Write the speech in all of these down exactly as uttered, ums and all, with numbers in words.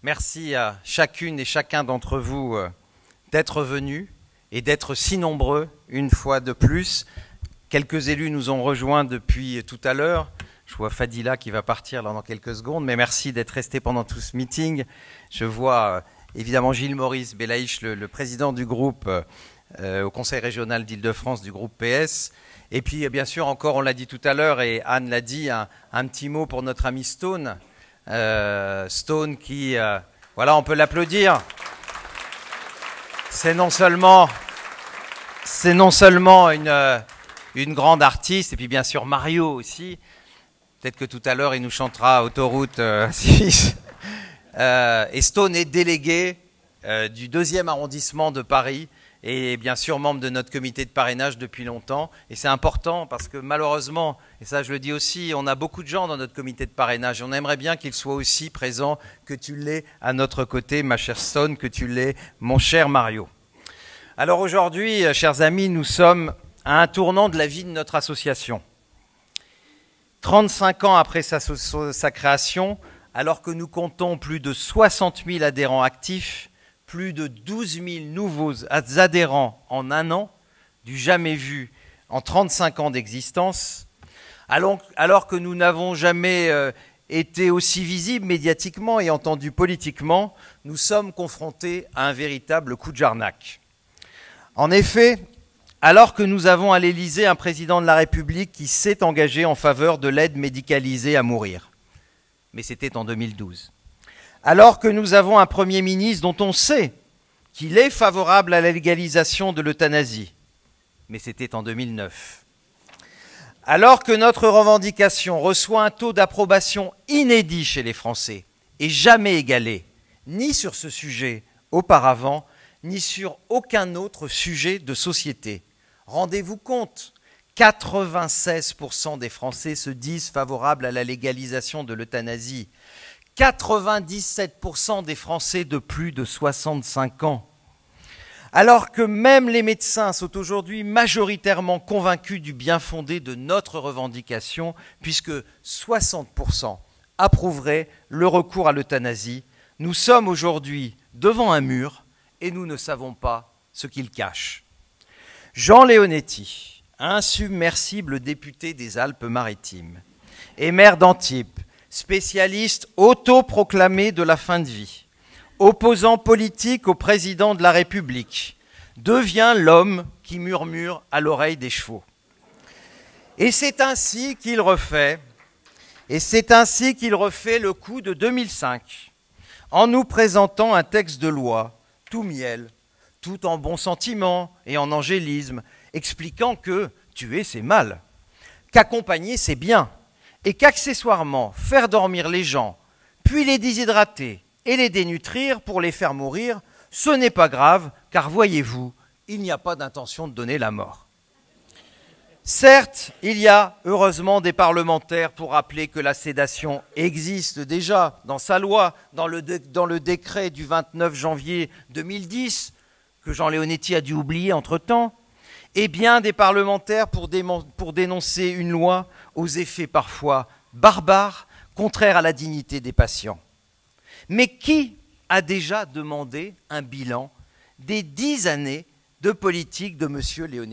Merci à chacune et chacun d'entre vous d'être venus et d'être si nombreux une fois de plus. Quelques élus nous ont rejoints depuis tout à l'heure. Je vois Fadila qui va partir là dans quelques secondes, mais merci d'être resté pendant tout ce meeting. Je vois évidemment Gilles Maurice Belaïch, le, le président du groupe euh, au Conseil régional d'Île-de-France du groupe P S. Et puis bien sûr encore, on l'a dit tout à l'heure et Anne l'a dit, un, un petit mot pour notre ami Stone. Euh, Stone qui, euh, voilà, on peut l'applaudir. C'est non seulement, c'est non seulement une, euh, une grande artiste, et puis bien sûr Mario aussi. Peut-être que tout à l'heure il nous chantera Autoroute euh, six. Euh, et Stone est délégué euh, du deuxième arrondissement de Paris et bien sûr membre de notre comité de parrainage depuis longtemps. Et c'est important parce que malheureusement, et ça je le dis aussi, on a beaucoup de gens dans notre comité de parrainage et on aimerait bien qu'ils soient aussi présents, que tu l'aies à notre côté, ma chère Stone, que tu l'aies, mon cher Mario. Alors aujourd'hui, chers amis, nous sommes à un tournant de la vie de notre association. trente-cinq ans après sa, sa création, alors que nous comptons plus de soixante mille adhérents actifs, plus de douze mille nouveaux adhérents en un an, du jamais vu en trente-cinq ans d'existence, alors que nous n'avons jamais euh, été aussi visibles médiatiquement et entendus politiquement, nous sommes confrontés à un véritable coup de jarnac. En effet, alors que nous avons à l'Élysée un président de la République qui s'est engagé en faveur de l'aide médicalisée à mourir, mais c'était en deux mille douze. Alors que nous avons un Premier ministre dont on sait qu'il est favorable à la légalisation de l'euthanasie, mais c'était en deux mille neuf. Alors que notre revendication reçoit un taux d'approbation inédit chez les Français et jamais égalé, ni sur ce sujet auparavant, ni sur aucun autre sujet de société. Rendez-vous compte, quatre-vingt-seize pour cent des Français se disent favorables à la légalisation de l'euthanasie. quatre-vingt-dix-sept pour cent des Français de plus de soixante-cinq ans. Alors que même les médecins sont aujourd'hui majoritairement convaincus du bien fondé de notre revendication, puisque soixante pour cent approuveraient le recours à l'euthanasie, nous sommes aujourd'hui devant un mur et nous ne savons pas ce qu'il cache. Jean Leonetti, insubmersible député des Alpes-Maritimes et maire d'Antibes, spécialiste autoproclamé de la fin de vie, opposant politique au président de la République, devient l'homme qui murmure à l'oreille des chevaux. Et c'est ainsi qu'il refait, et c'est ainsi qu'il refait le coup de deux mille cinq, en nous présentant un texte de loi tout miel, tout en bons sentiments et en angélisme, expliquant que tuer c'est mal, qu'accompagner c'est bien, et qu'accessoirement faire dormir les gens, puis les déshydrater et les dénutrir pour les faire mourir, ce n'est pas grave, car voyez-vous, il n'y a pas d'intention de donner la mort. Certes, il y a heureusement des parlementaires pour rappeler que la sédation existe déjà dans sa loi, dans le, dé- dans le décret du vingt-neuf janvier deux mille dix, que Jean Leonetti a dû oublier entre-temps, et bien des parlementaires pour, démon- pour dénoncer une loi aux effets parfois barbares, contraires à la dignité des patients. Mais qui a déjà demandé un bilan des dix années de politique de M. Leonetti ?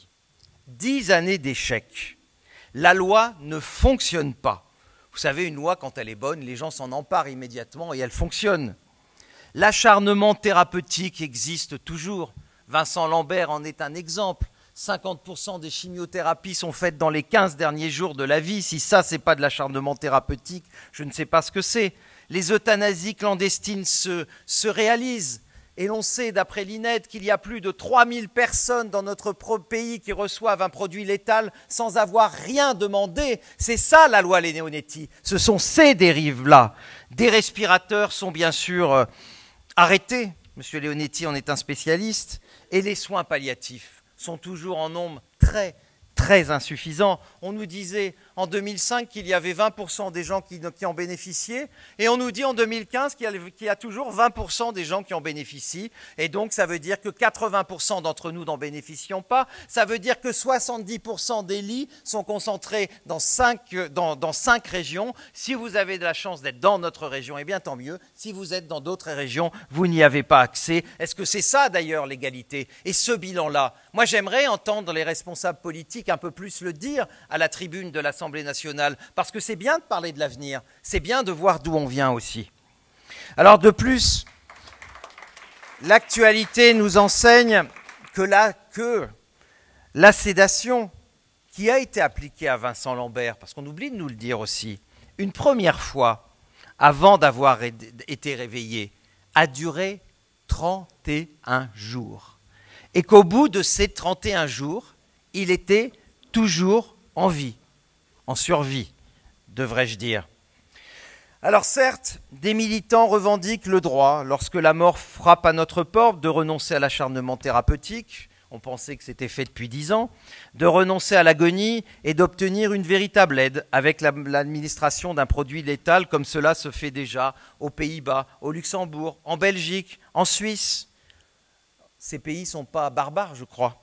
Dix années d'échec. La loi ne fonctionne pas. Vous savez, une loi, quand elle est bonne, les gens s'en emparent immédiatement et elle fonctionne. L'acharnement thérapeutique existe toujours. Vincent Lambert en est un exemple. cinquante pour cent des chimiothérapies sont faites dans les quinze derniers jours de la vie. Si ça, ce n'est pas de l'acharnement thérapeutique, je ne sais pas ce que c'est. Les euthanasies clandestines se, se réalisent. Et l'on sait, d'après l'I N E D, qu'il y a plus de trois mille personnes dans notre pays qui reçoivent un produit létal sans avoir rien demandé. C'est ça la loi Leonetti. Ce sont ces dérives-là. Des respirateurs sont bien sûr euh, arrêtés. M. Leonetti en est un spécialiste. Et les soins palliatifs sont toujours en nombre très, très insuffisant. On nous disait en deux mille cinq qu'il y avait vingt pour cent des gens qui, qui en bénéficiaient, et on nous dit en deux mille quinze qu'il y, a, qu'il y a toujours vingt pour cent des gens qui en bénéficient, et donc ça veut dire que quatre-vingts pour cent d'entre nous n'en bénéficient pas, ça veut dire que soixante-dix pour cent des lits sont concentrés dans cinq, dans, dans cinq régions. Si vous avez de la chance d'être dans notre région, eh bien tant mieux. Si vous êtes dans d'autres régions, vous n'y avez pas accès. Est-ce que c'est ça d'ailleurs l'égalité? Et ce bilan-là, moi j'aimerais entendre les responsables politiques un peu plus le dire à la tribune de l'Assemblée nationale, parce que c'est bien de parler de l'avenir, c'est bien de voir d'où on vient aussi. Alors de plus, l'actualité nous enseigne que la, que la sédation qui a été appliquée à Vincent Lambert, parce qu'on oublie de nous le dire aussi, une première fois avant d'avoir été réveillé, a duré trente et un jours. Et qu'au bout de ces trente et un jours, il était toujours en vie, en survie, devrais-je dire. Alors certes, des militants revendiquent le droit, lorsque la mort frappe à notre porte, de renoncer à l'acharnement thérapeutique, on pensait que c'était fait depuis dix ans, de renoncer à l'agonie et d'obtenir une véritable aide avec l'administration d'un produit létal comme cela se fait déjà aux Pays-Bas, au Luxembourg, en Belgique, en Suisse. Ces pays ne sont pas barbares, je crois.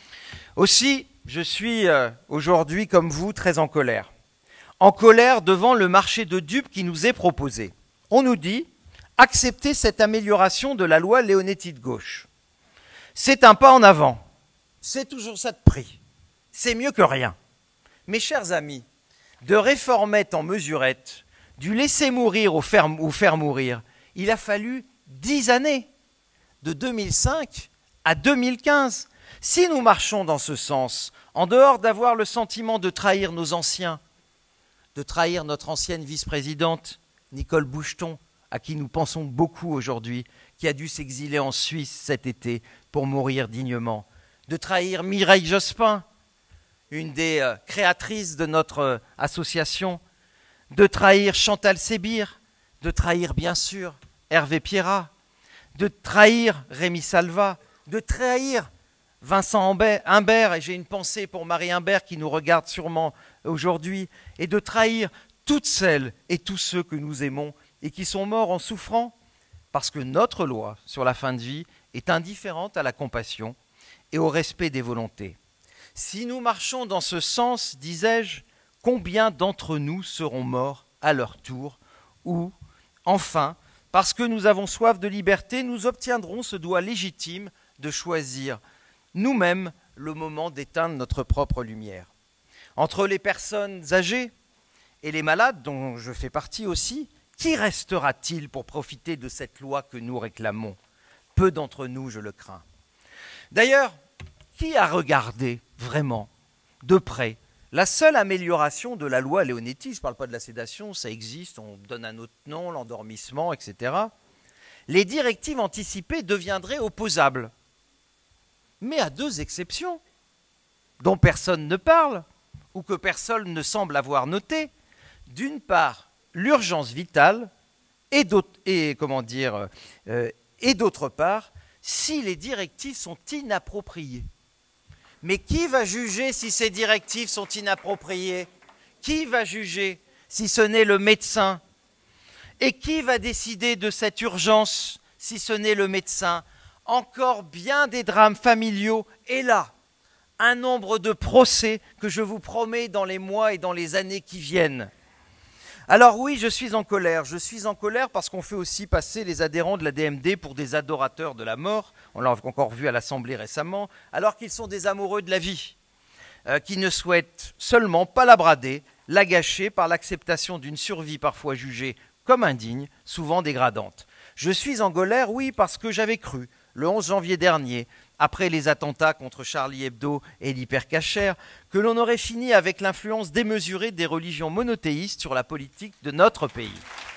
Aussi, je suis euh, aujourd'hui, comme vous, très en colère. En colère devant le marché de dupes qui nous est proposé. On nous dit « acceptez cette amélioration de la loi Leonetti de gauche ». C'est un pas en avant. C'est toujours ça de prix. C'est mieux que rien. Mes chers amis, de réformette en mesurette, du laisser mourir ou faire, ou faire mourir, il a fallu dix années, de deux mille cinq à deux mille quinze. Si nous marchons dans ce sens, en dehors d'avoir le sentiment de trahir nos anciens, de trahir notre ancienne vice-présidente, Nicole Boucheton, à qui nous pensons beaucoup aujourd'hui, qui a dû s'exiler en Suisse cet été pour mourir dignement, de trahir Mireille Jospin, une des euh, créatrices de notre euh, association, de trahir Chantal Sébir, de trahir bien sûr Hervé Pierrat, de trahir Rémi Salva, de trahir Vincent Imbert, et j'ai une pensée pour Marie Imbert qui nous regarde sûrement aujourd'hui, et de trahir toutes celles et tous ceux que nous aimons et qui sont morts en souffrant, parce que notre loi sur la fin de vie est indifférente à la compassion et au respect des volontés. Si nous marchons dans ce sens, disais-je, combien d'entre nous seront morts à leur tour, ou, enfin, parce que nous avons soif de liberté, nous obtiendrons ce droit légitime de choisir nous-mêmes le moment d'éteindre notre propre lumière. Entre les personnes âgées et les malades, dont je fais partie aussi, qui restera-t-il pour profiter de cette loi que nous réclamons? Peu d'entre nous, je le crains. D'ailleurs, qui a regardé vraiment de près la seule amélioration de la loi Leonetti? Je ne parle pas de la sédation, ça existe, on donne un autre nom, l'endormissement, et cetera. Les directives anticipées deviendraient opposables. Mais à deux exceptions, dont personne ne parle, ou que personne ne semble avoir noté. D'une part, l'urgence vitale, et, et, comment dire, euh, et d'autre part, si les directives sont inappropriées. Mais qui va juger si ces directives sont inappropriées? Qui va juger si ce n'est le médecin? Et qui va décider de cette urgence si ce n'est le médecin? Encore bien des drames familiaux, et là, un nombre de procès que je vous promets dans les mois et dans les années qui viennent. Alors oui, je suis en colère. Je suis en colère parce qu'on fait aussi passer les adhérents de la D M D pour des adorateurs de la mort. On l'a encore vu à l'Assemblée récemment, alors qu'ils sont des amoureux de la vie, euh, qui ne souhaitent seulement pas la brader, la gâcher par l'acceptation d'une survie parfois jugée comme indigne, souvent dégradante. Je suis en colère, oui, parce que j'avais cru, le onze janvier dernier, après les attentats contre Charlie Hebdo et l'hypercacher, que l'on aurait fini avec l'influence démesurée des religions monothéistes sur la politique de notre pays.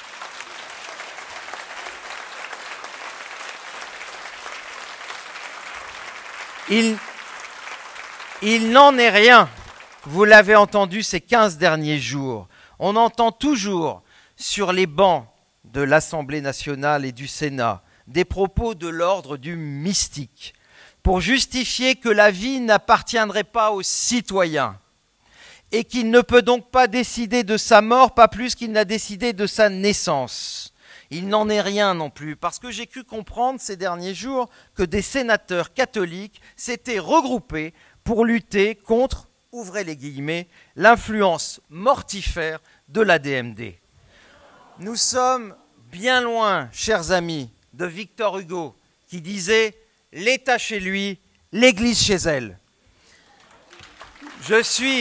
Il, il n'en est rien. Vous l'avez entendu ces quinze derniers jours. On entend toujours sur les bancs de l'Assemblée nationale et du Sénat des propos de l'ordre du mystique. pour justifier que la vie n'appartiendrait pas aux citoyens et qu'il ne peut donc pas décider de sa mort, pas plus qu'il n'a décidé de sa naissance. Il n'en est rien non plus, parce que j'ai cru comprendre ces derniers jours que des sénateurs catholiques s'étaient regroupés pour lutter contre, ouvrez les guillemets, l'influence mortifère de l'A D M D. Nous sommes bien loin, chers amis, de Victor Hugo, qui disait « l'État chez lui, l'Église chez elle ». Je suis...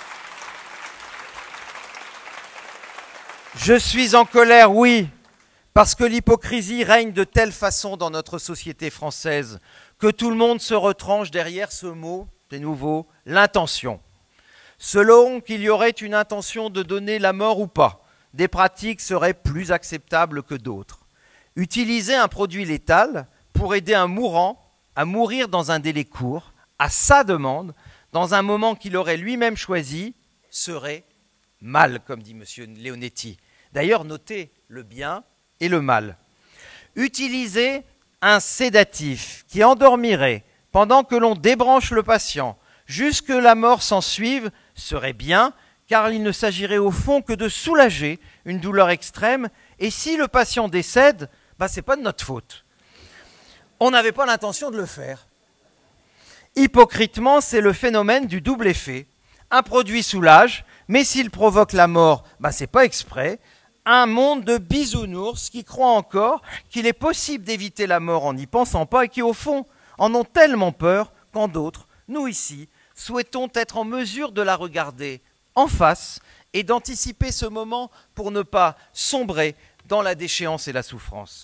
Je suis en colère, oui, parce que l'hypocrisie règne de telle façon dans notre société française que tout le monde se retranche derrière ce mot, c'est nouveau, l'intention. Selon qu'il y aurait une intention de donner la mort ou pas, des pratiques seraient plus acceptables que d'autres. Utiliser un produit létal pour aider un mourant à mourir dans un délai court, à sa demande, dans un moment qu'il aurait lui-même choisi, serait mal, comme dit M. Leonetti. D'ailleurs, notez le bien et le mal. Utiliser un sédatif qui endormirait pendant que l'on débranche le patient jusque la mort s'ensuive serait bien, car il ne s'agirait au fond que de soulager une douleur extrême, et si le patient décède, bah, ce n'est pas de notre faute. On n'avait pas l'intention de le faire. Hypocritement, c'est le phénomène du double effet. Un produit soulage, mais s'il provoque la mort, bah, ce n'est pas exprès. Un monde de bisounours qui croient encore qu'il est possible d'éviter la mort en n'y pensant pas et qui, au fond, en ont tellement peur quand d'autres, nous ici, souhaitons être en mesure de la regarder en face et d'anticiper ce moment pour ne pas sombrer dans la déchéance et la souffrance.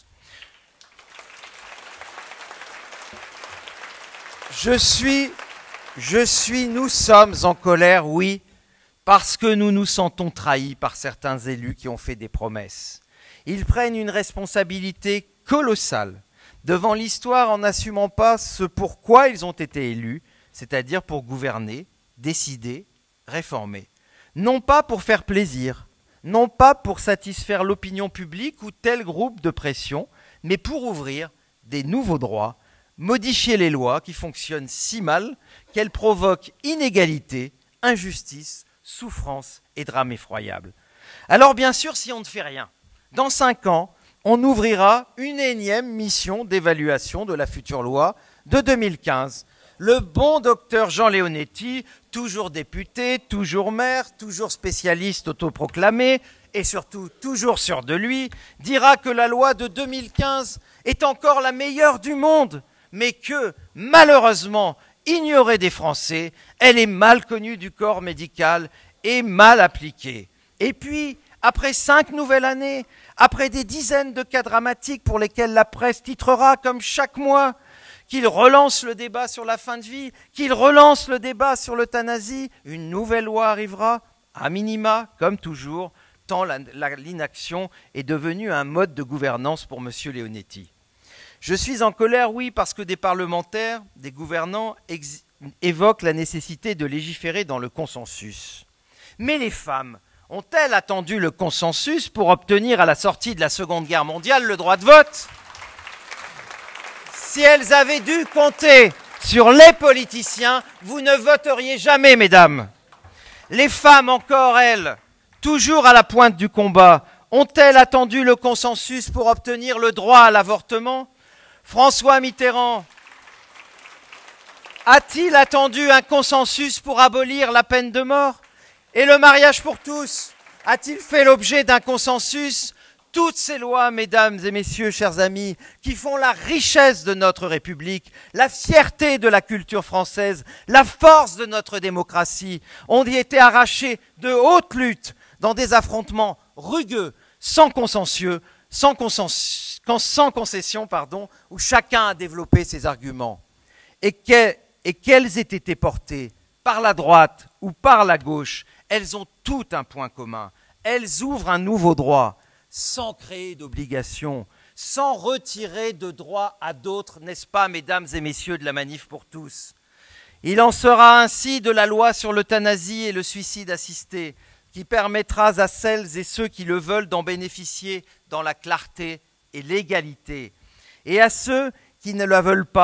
Je suis, je suis, nous sommes en colère, oui, parce que nous nous sentons trahis par certains élus qui ont fait des promesses. Ils prennent une responsabilité colossale devant l'histoire en n'assumant pas ce pourquoi ils ont été élus, c'est-à-dire pour gouverner, décider, réformer. Non pas pour faire plaisir, non pas pour satisfaire l'opinion publique ou tel groupe de pression, mais pour ouvrir des nouveaux droits, modifier les lois qui fonctionnent si mal qu'elles provoquent inégalité, injustice, souffrance et drame effroyable. Alors bien sûr, si on ne fait rien, dans cinq ans, on ouvrira une énième mission d'évaluation de la future loi de deux mille quinze. Le bon docteur Jean Leonetti, toujours député, toujours maire, toujours spécialiste autoproclamé et surtout toujours sûr de lui, dira que la loi de deux mille quinze est encore la meilleure du monde, mais que, malheureusement, ignorée des Français, elle est mal connue du corps médical et mal appliquée. Et puis, après cinq nouvelles années, après des dizaines de cas dramatiques pour lesquels la presse titrera comme chaque mois, qu'il relance le débat sur la fin de vie, qu'il relance le débat sur l'euthanasie, une nouvelle loi arrivera, à minima, comme toujours, tant la, la, l'inaction est devenue un mode de gouvernance pour M. Leonetti. Je suis en colère, oui, parce que des parlementaires, des gouvernants ex- évoquent la nécessité de légiférer dans le consensus. Mais les femmes ont-elles attendu le consensus pour obtenir à la sortie de la Seconde Guerre mondiale le droit de vote ? Si elles avaient dû compter sur les politiciens, vous ne voteriez jamais, mesdames. Les femmes, encore elles, toujours à la pointe du combat, ont-elles attendu le consensus pour obtenir le droit à l'avortement ? François Mitterrand a-t-il attendu un consensus pour abolir la peine de mort ? Et le mariage pour tous a-t-il fait l'objet d'un consensus ? Toutes ces lois, mesdames et messieurs, chers amis, qui font la richesse de notre République, la fierté de la culture française, la force de notre démocratie, ont été arrachées de haute lutte dans des affrontements rugueux, sans consensueux, sans, consensus, sans concession, pardon, où chacun a développé ses arguments. Et, que, et qu'elles aient été portées par la droite ou par la gauche, elles ont tout un point commun. Elles ouvrent un nouveau droit, sans créer d'obligations, sans retirer de droits à d'autres, n'est-ce pas, mesdames et messieurs de la Manif pour tous ? Il en sera ainsi de la loi sur l'euthanasie et le suicide assisté, qui permettra à celles et ceux qui le veulent d'en bénéficier dans la clarté et l'égalité, et à ceux qui ne la veulent pas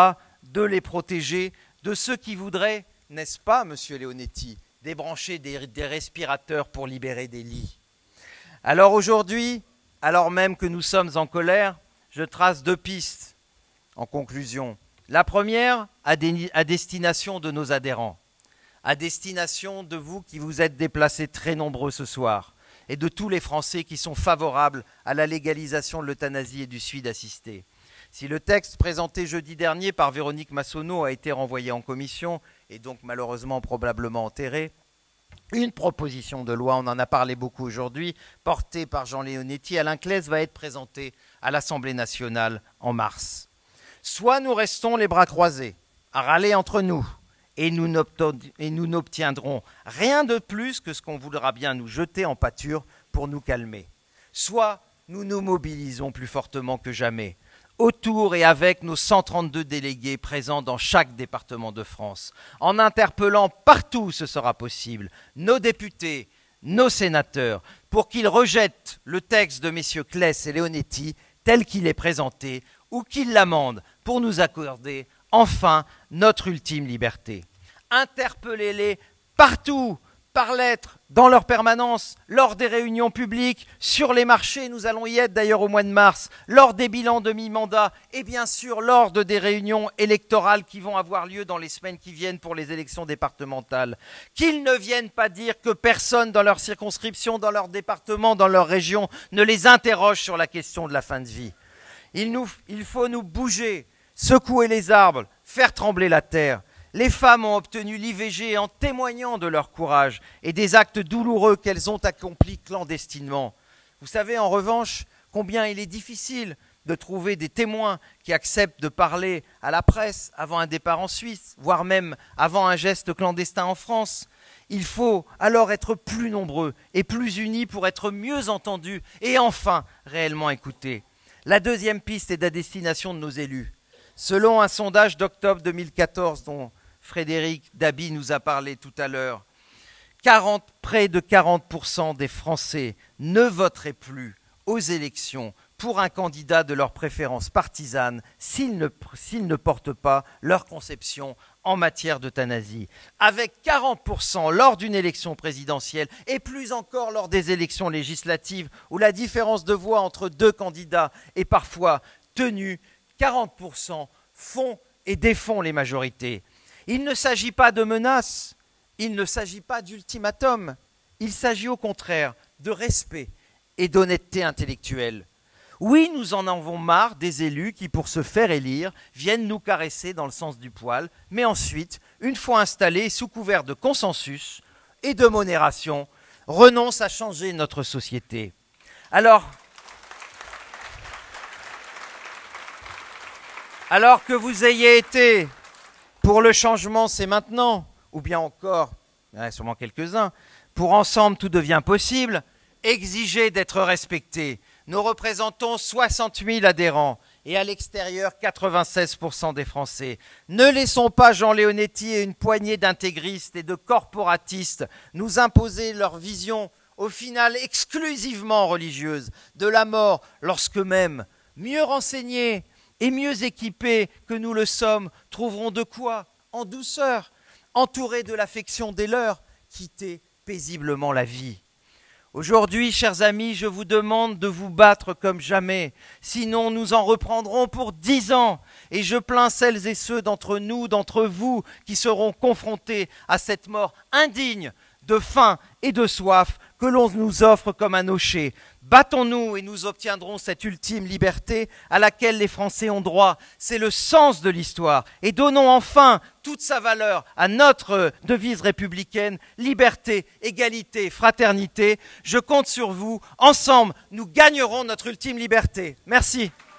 de les protéger de ceux qui voudraient, n'est-ce pas, monsieur Leonetti, débrancher des, des respirateurs pour libérer des lits. Alors aujourd'hui, alors même que nous sommes en colère, je trace deux pistes en conclusion. La première, à, des, à destination de nos adhérents, à destination de vous qui vous êtes déplacés très nombreux ce soir, et de tous les Français qui sont favorables à la légalisation de l'euthanasie et du suicide assisté. Si le texte présenté jeudi dernier par Véronique Massonneau a été renvoyé en commission, et donc malheureusement probablement enterré, une proposition de loi, on en a parlé beaucoup aujourd'hui, portée par Jean Leonetti, Alain Claes, va être présentée à l'Assemblée nationale en mars. Soit nous restons les bras croisés, à râler entre nous, et nous n'obtiendrons rien de plus que ce qu'on voudra bien nous jeter en pâture pour nous calmer. Soit nous nous mobilisons plus fortement que jamais, autour et avec nos cent trente-deux délégués présents dans chaque département de France, en interpellant partout où ce sera possible nos députés, nos sénateurs, pour qu'ils rejettent le texte de messieurs Claes et Leonetti tel qu'il est présenté, ou qu'ils l'amendent pour nous accorder enfin notre ultime liberté. Interpellez-les partout, par lettre, dans leur permanence, lors des réunions publiques, sur les marchés, nous allons y être d'ailleurs au mois de mars, lors des bilans de mi-mandat et bien sûr lors de des réunions électorales qui vont avoir lieu dans les semaines qui viennent pour les élections départementales. Qu'ils ne viennent pas dire que personne dans leur circonscription, dans leur département, dans leur région ne les interroge sur la question de la fin de vie. Il, nous, il faut nous bouger, secouer les arbres, faire trembler la terre. Les femmes ont obtenu l'I V G en témoignant de leur courage et des actes douloureux qu'elles ont accomplis clandestinement. Vous savez en revanche combien il est difficile de trouver des témoins qui acceptent de parler à la presse avant un départ en Suisse, voire même avant un geste clandestin en France. Il faut alors être plus nombreux et plus unis pour être mieux entendus et enfin réellement écoutés. La deuxième piste est à destination de nos élus. Selon un sondage d'octobre deux mille quatorze dont Frédéric Dabi nous a parlé tout à l'heure, près de quarante pour cent des Français ne voteraient plus aux élections pour un candidat de leur préférence partisane s'il ne, s'il ne porte pas leur conception en matière d'euthanasie. Avec quarante pour cent lors d'une élection présidentielle et plus encore lors des élections législatives où la différence de voix entre deux candidats est parfois tenue, quarante pour cent font et défont les majorités. Il ne s'agit pas de menaces, il ne s'agit pas d'ultimatum, il s'agit au contraire de respect et d'honnêteté intellectuelle. Oui, nous en avons marre des élus qui, pour se faire élire, viennent nous caresser dans le sens du poil, mais ensuite, une fois installés, sous couvert de consensus et de modération, renoncent à changer notre société. Alors, alors que vous ayez été pour le changement, c'est maintenant, ou bien encore, il y en a sûrement quelques-uns, pour ensemble tout devient possible, exigez d'être respectés. Nous représentons soixante mille adhérents et à l'extérieur quatre-vingt-seize pour cent des Français. Ne laissons pas Jean Leonetti et une poignée d'intégristes et de corporatistes nous imposer leur vision, au final exclusivement religieuse, de la mort, lorsque même, mieux renseignés et mieux équipés que nous le sommes, trouveront de quoi, en douceur, entourés de l'affection des leurs, quitter paisiblement la vie. Aujourd'hui, chers amis, je vous demande de vous battre comme jamais, sinon nous en reprendrons pour dix ans. Et je plains celles et ceux d'entre nous, d'entre vous, qui seront confrontés à cette mort indigne de faim et de soif que l'on nous offre comme un nocher. Battons-nous et nous obtiendrons cette ultime liberté à laquelle les Français ont droit. C'est le sens de l'histoire. Et donnons enfin toute sa valeur à notre devise républicaine, liberté, égalité, fraternité. Je compte sur vous. Ensemble, nous gagnerons notre ultime liberté. Merci.